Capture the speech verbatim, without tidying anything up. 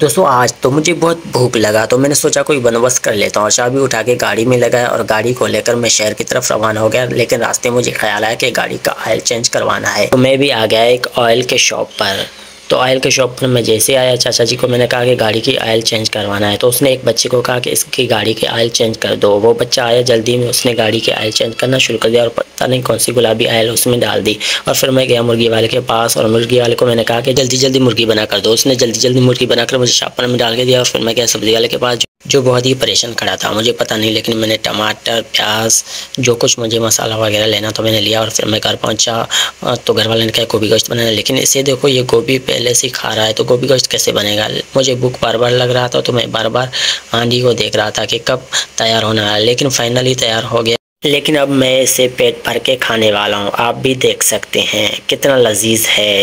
दोस्तों आज तो मुझे बहुत भूख लगा तो मैंने सोचा कोई बंदोबस्त कर लेता हूँ और चाबी उठा के गाड़ी में लगाया और गाड़ी को लेकर मैं शहर की तरफ रवाना हो गया। लेकिन रास्ते में मुझे ख्याल आया कि गाड़ी का ऑयल चेंज करवाना है, तो मैं भी आ गया एक ऑयल के शॉप पर। तो ऑयल के शॉप पर मैं जैसे आया, चाचा जी को मैंने कहा कि गाड़ी की ऑयल चेंज करवाना है। तो उसने एक बच्चे को कहा कि इसकी गाड़ी की ऑयल चेंज कर दो। वो बच्चा आया जल्दी में, उसने गाड़ी की ऑयल चेंज करना शुरू कर दिया और पता नहीं कौन सी गुलाबी ऑयल उसमें डाल दी। और फिर मैं गया मुर्गी वाले के पास और मुर्गी वाले को मैंने कहा कि जल्दी जल्दी मुर्गी बना कर दो। उसने जल्दी जल्दी मुर्गी बनाकर मुझे शापर में डाल के दिया। और फिर मैं गया सब्जी वाले के पास, जो बहुत ही परेशान खड़ा था, मुझे पता नहीं, लेकिन मैंने टमाटर, प्याज, जो कुछ मुझे मसाला वगैरह लेना तो मैंने लिया। और फिर मैं घर पहुंचा तो घर वाले ने कहा गोभी गोश्त बनाना, लेकिन इसे देखो ये गोभी पहले से खा रहा है तो गोभी गोश्त कैसे बनेगा। मुझे भूख बार बार लग रहा था तो मैं बार बार हांडी को देख रहा था कि कब तैयार होना है, लेकिन फाइनली तैयार हो गया। लेकिन अब मैं इसे पेट भर के खाने वाला हूँ। आप भी देख सकते हैं कितना लजीज है।